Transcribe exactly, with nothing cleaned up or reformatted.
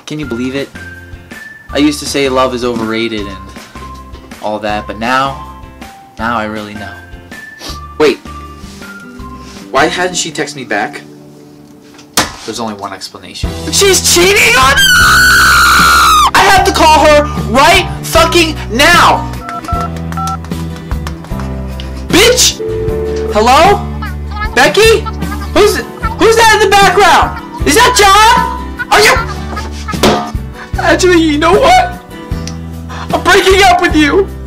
Can you believe it? I used to say love is overrated and all that, but now, now I really know. Wait, why hadn't she texted me back? There's only one explanation. She's cheating on me! I have to call her right fucking now! Bitch! Hello? Becky? Who's who's that in the background? Is that John? Are you? Actually, you know what? I'm breaking up with you!